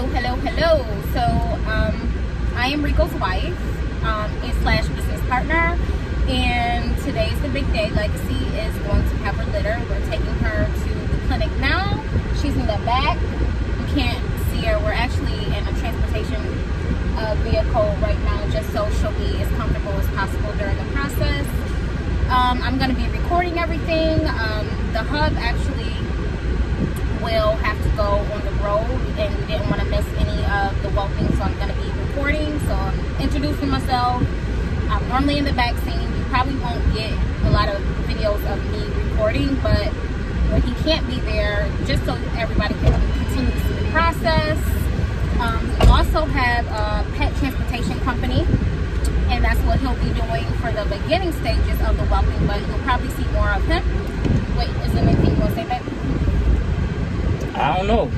Hello. So, I am Rico's wife, slash business partner, and today's the big day. Legacy is going to have her litter. We're taking her to the clinic now. She's in the back. You can't see her. We're actually in a transportation vehicle right now, just so she'll be as comfortable as possible during the process. I'm going to be recording everything. The hub actually will have to go on the road, and we didn't want to miss any of the whelping, so I'm going to be recording. So I'm introducing myself. I'm normally in the back scene. You probably won't get a lot of videos of me recording, but when he can't be there, just so everybody can continue to see the process. We also have a pet transportation company, and that's what he'll be doing for the beginning stages of the whelping, but you'll probably see more of him. Wait, is there anything you want to say, babe? I don't know.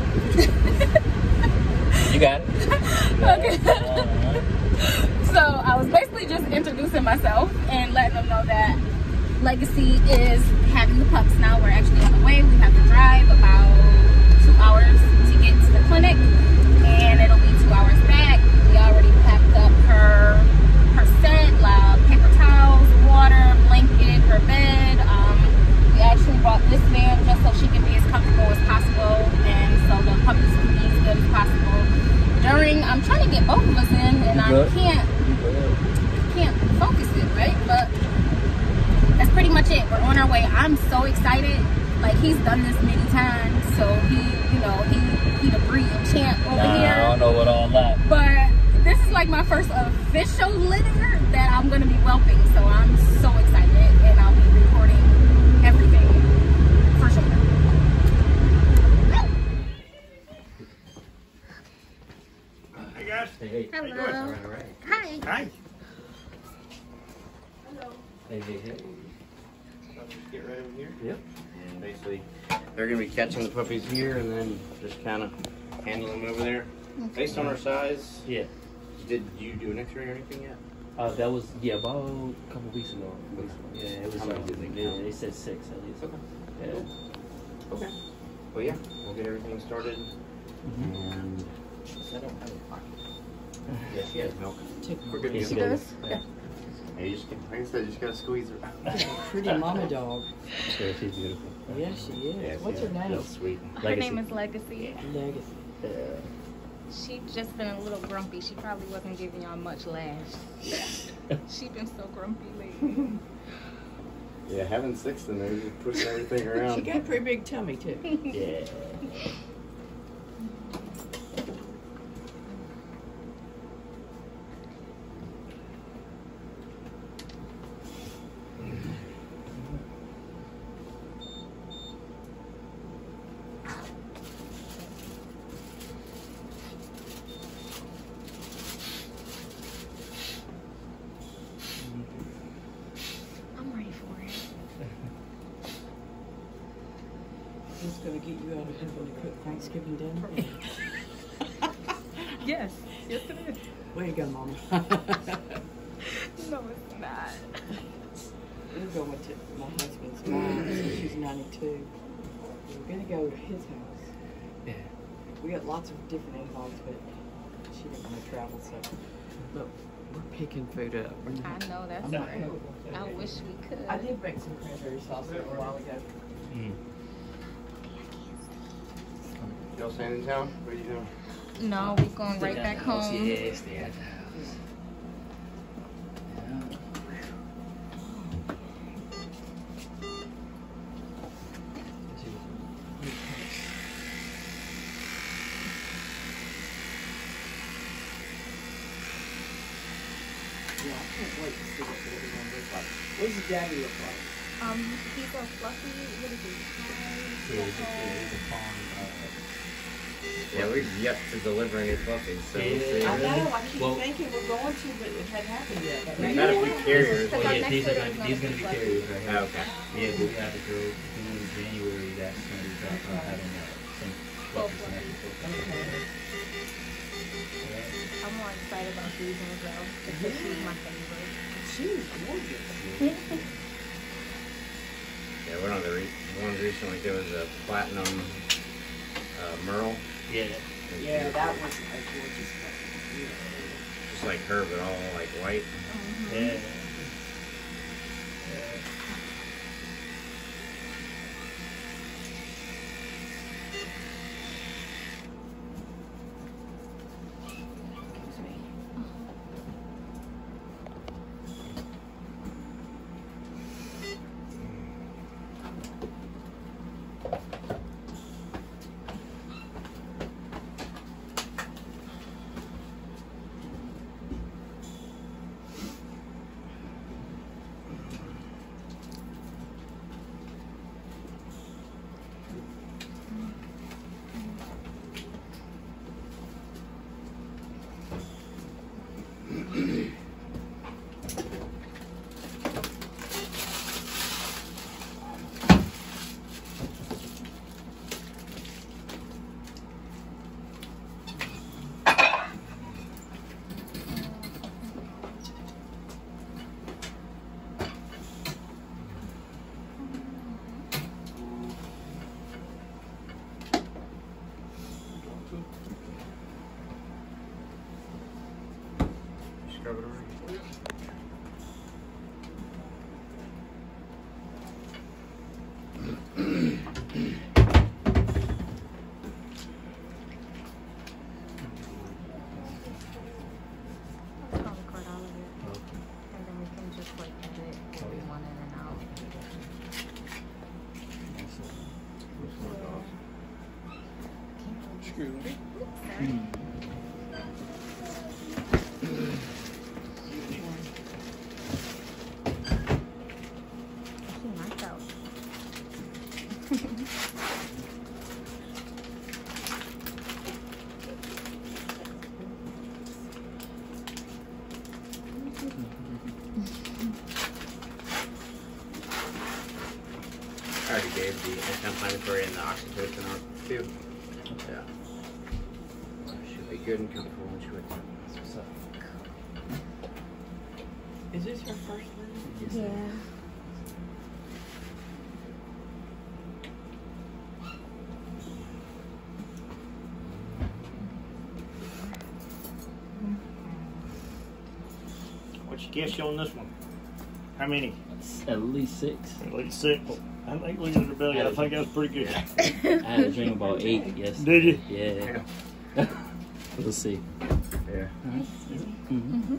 You got it. Okay. So I was basically just introducing myself and letting them know that Legacy is having the pups now. We're actually on the way. We have to drive about 2 hours to get to the clinic, and it'll be 2 hours back. We already packed up her set, paper towels, water, blanket, her bed. We actually brought this van just so she can be as comfortable as possible, and so the puppies can be as good as possible. I'm trying to get both of us in, and I can't focus it, right? But that's pretty much it. We're on our way. I'm so excited. Like, he's done this many times, so he the breed champ over here. I don't know what all that. But this is like my first official litter that I'm gonna be whelping, so I'm so excited, and I'll be recording everything for sure. Hey guys. Hey. Hello. How you doing? All right. Hi. Hi. Hello. Hey. So just get right over here. Yep. And basically, they're going to be catching the puppies here and then just kind of handling them over there. Based on our size, Yeah. did you do an x-ray or anything yet? That was about a couple weeks ago. Yeah, it was. How many did they count? They said 6 at least. Okay. Yeah. Okay. Well, yeah, we'll get everything started. And I don't have a pocket. yeah, she has milk. We're good to Yeah, go. she does? Yeah. Hey, you just, like I said, you just gotta squeeze her. Pretty mama dog. Yeah, she's beautiful. Yeah, she is. Yeah, What's her name? Real sweet. Her Legacy. name is Legacy. Legacy. She just been a little grumpy. She probably wasn't giving y'all much lash. She been so grumpy lately. Yeah, having 6 in there, just pushing everything around. She got a pretty big tummy too. Yeah. I'm ready for it. It's gonna get you out of having to cook Thanksgiving dinner. Yes. Yes, it is. Way to go, mama. No, it's not. We're going to my husband's mom. She's 92. We're gonna go to his house. Yeah. We got lots of different in-laws, but she didn't want to travel, so look, we're picking food up. I know, that's I'm not right. hungry. I wish we could. I did make some cranberry sauce a little while ago. Y'all staying in town? What are you doing? No, we're going right back home. Yeah, stay at the house. Yeah, I can't wait to see what the little one looks like. What does the daddy look like? He's a fluffy, what is he? Yeah, we've yet to deliver any puppies, so we'll see. I know, I keep Well- thinking we're going to, but it hadn't happened yet. But We've maybe had a it few will. carriers. Because Well, our yeah, next these are litter gonna is be fluffy. carriers right here. Oh, okay. Yeah, but we have to go in January. That's when we start having some Full fluffy fluffy. snacks. I'm more excited about these ones though, because she's my favorite. She's gorgeous. Yeah, one of the ones recently, there was a platinum Merle. Yeah. Yeah, that was a gorgeous puppy. Just like her, but all like white. Yeah. Scrub it around. I'll record all of it. And then we can just like edit what we want in and out. Screw. Sorry. She knocked out. I already gave the anti-inflammatory and the oxytocin out too. Yeah. She'll be good and comfortable when she wakes up. That's what's up. Is this her first one? Yeah. What you guess on this one? How many? At least 6. At least 6. I think looking at the belly, I think that's pretty good. I had a dream about 8 yesterday. Did you? Yeah. We'll see. Yeah. Mm-hmm.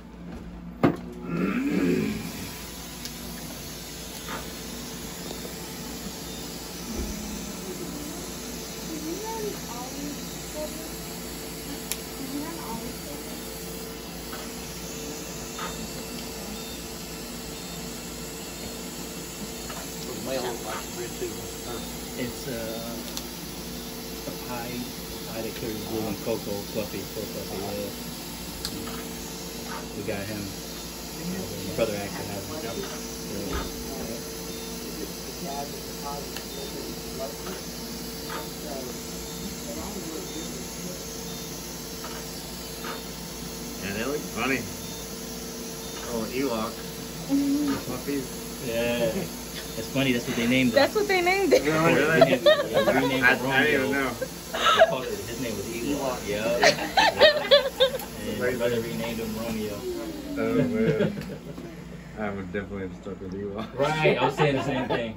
It's a pie that carries blue and cocoa fluffy, so fluffy. We got him. My brother actually has him. Yeah, they look funny. Oh, Ewok. Puppies. Yeah. It's funny, that's what they named him. That's what they named it. Really? They renamed I him didn't even know. They called it, his name was Ewok. Yeah. And my brother renamed him Romeo. Oh, man. I would definitely have stuck with Ewok. Right, I was saying the same thing.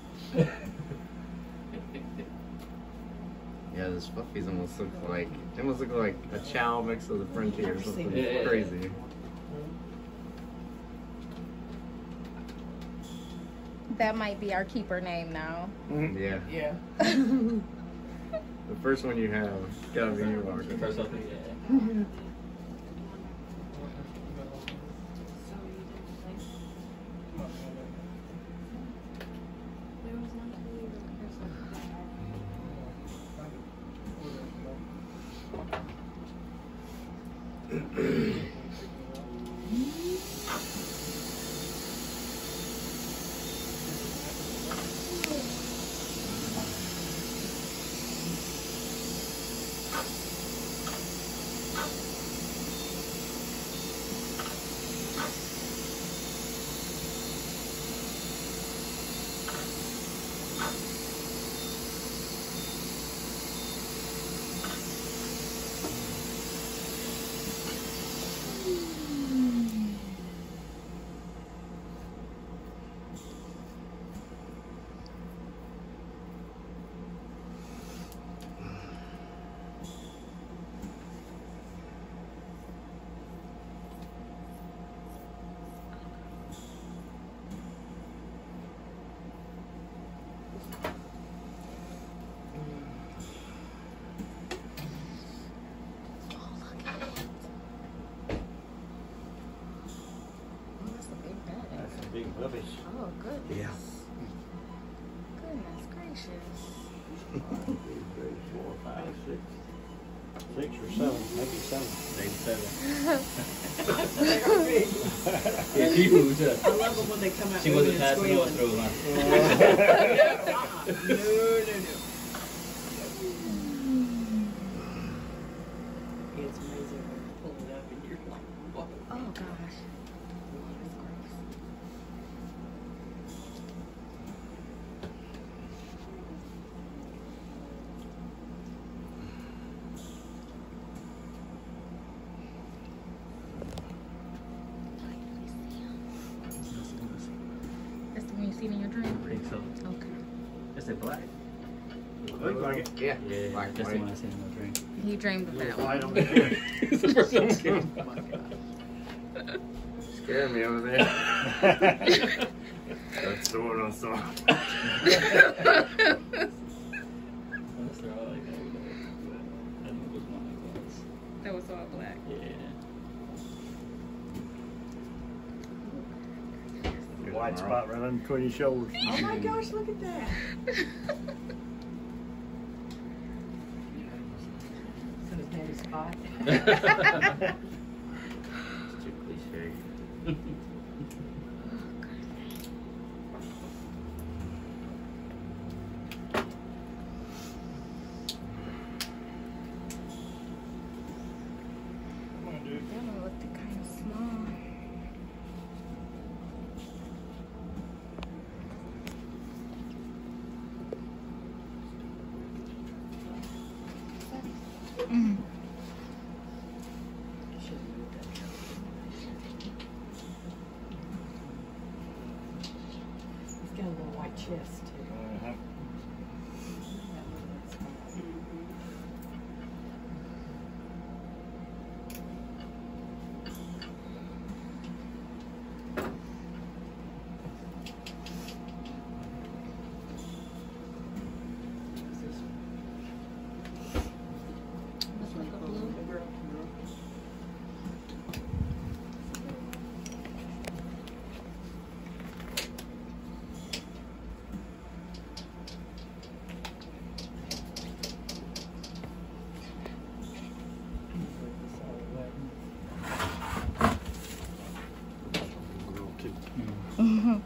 Yeah, this puppies almost look like a chow mixed with a Frenchie or something Yeah. crazy. That might be our keeper name now. Yeah. Yeah. The first one you have gotta be Ewok. First off, yeah. 6 or 7, maybe 7. Maybe 7. They are big. Yeah, she moves up. I love them when they come out. She wasn't moving and passing on squealing. through, huh? No. It's amazing when you pull it up and you're like, what? Oh gosh. That's the one you seen in your dream? I think so. Okay. Is it black? Look like it. Yeah. Yeah, Black that's and the one white. I seen in my dream. He dreamed of that Light one. on the kid. It's the first one that came. Oh my god. Scared me over there. That's the one I saw. Unless they're all like that. But I think it was one that was. That was all black. Yeah. White spot right in between your shoulders. Oh my gosh, look at that. So his name is Spot. It's too cliche. Come on, dude. That one looked kind of small. Mm. He's got a little white chest too. Uh-huh. This one go blue. Girl, too. Mm-hmm.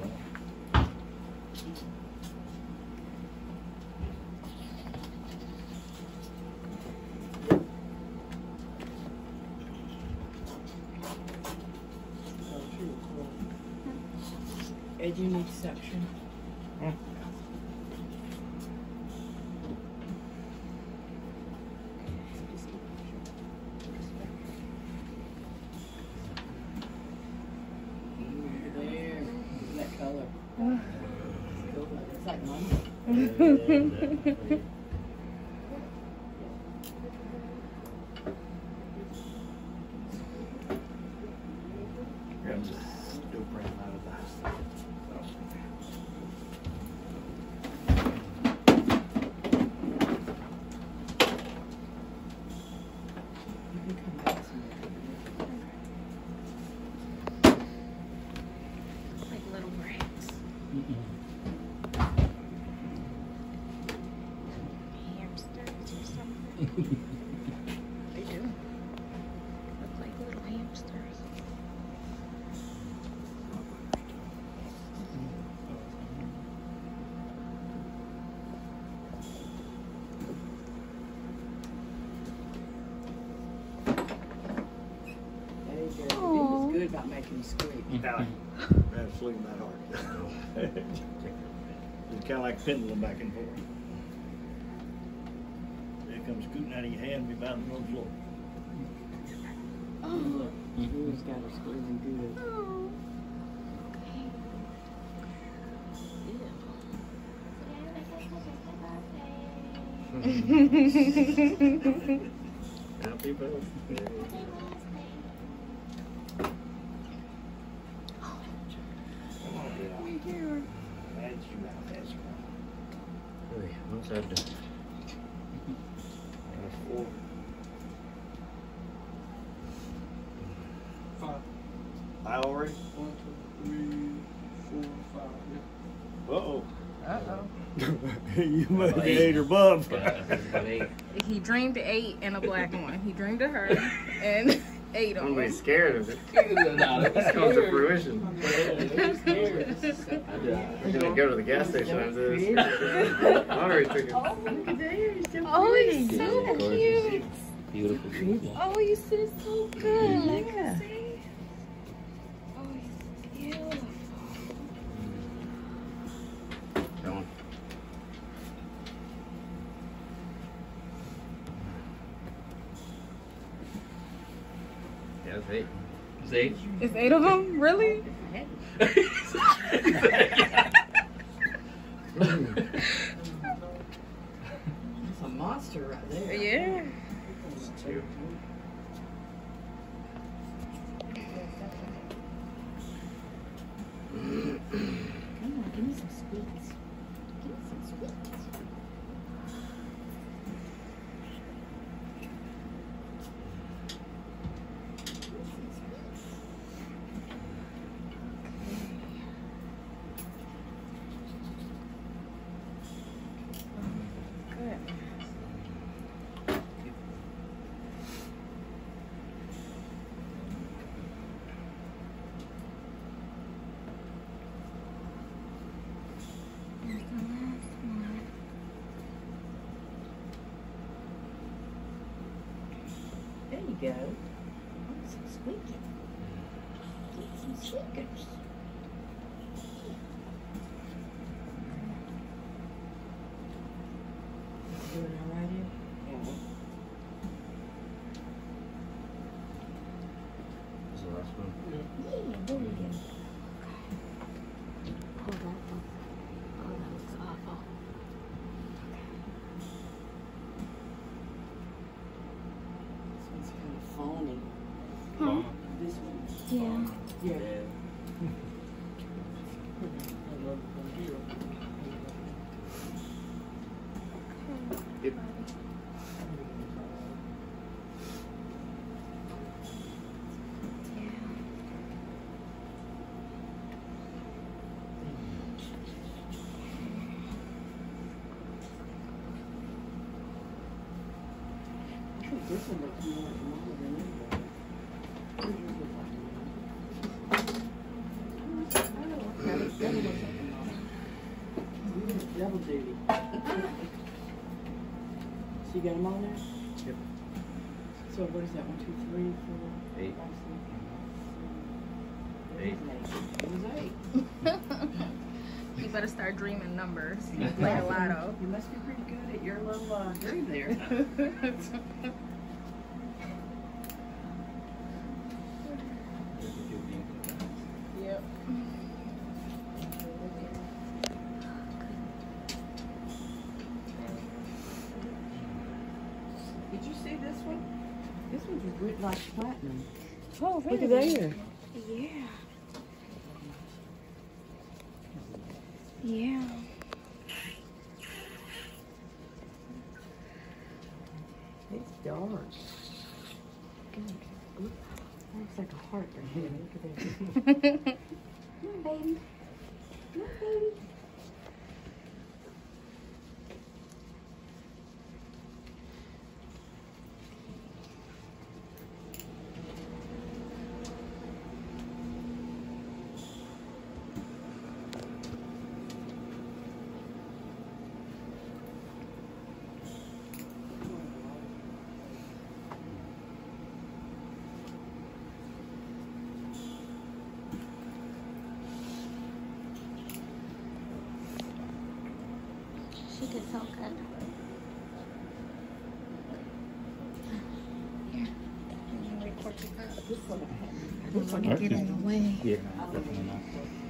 Ed, you need suction. There. Look at that color. It's cool. It's like money. I'm just still praying out of the house. You can come back some Like little rats. Hamsters or something. They do. Look like little hamsters. There you go. It was good about making you squeak. Allie, absolutely not hard. It's kind of like pendulum back and forth. It comes scooting out of your hand and be bouncing on the floor. Look, Lou's got her squeezing good. Oh. Happy birthday. Come on, get out. That's you out. That's you out. Wait, what's that do? That's 4. 5. I already? 1, 2, 3, 4, 5. Yeah. Uh-oh. Uh-oh. You must be 8 or above. Yeah, about 8. He dreamed 8 and a black one. He dreamed of her and 8 of Nobody's them. scared of it. This comes to fruition. We're gonna go to the gas station after this. Lottery ticket. Oh, he's so cute. Beautiful. Beautiful. Oh, you sit so good. Yeah. See? Oh, he's beautiful. Go on. Yeah, it's 8. It's 8. It's 8 of them? Really? It's a monster right there. Yeah. It's 2. Come on, give me some sweets. Give me some sweets. Good. There you go. Oh, some squeaky. Get some squeakers. Doing all right here? Yeah. This is the last one. Yeah, there we go. Hold on. Oh, that looks awful. This one's kind of phony. Huh? This one. Yeah. Yeah. Yep. I think this one looks more like mama than anybody. What does yours look like? Oh, okay. That one looks like a mama. You did double duty. So you got them on there? Yep. So what is that? 1, 2, 3, 4, 8. 5, 6. It was 8. You better start dreaming numbers. You play a lotto. You must be pretty good at your little dream there. Yep. Did you see this one? This one's written like platinum. Oh, Look at there. Yeah. Yeah. It's dark. Good. Ooh, looks like a heart right here. Look at that. Come on, baby. Come on, baby. She did so good. Here. Record this up. This one I had. I don't want to get in the way. Yeah, no, definitely not.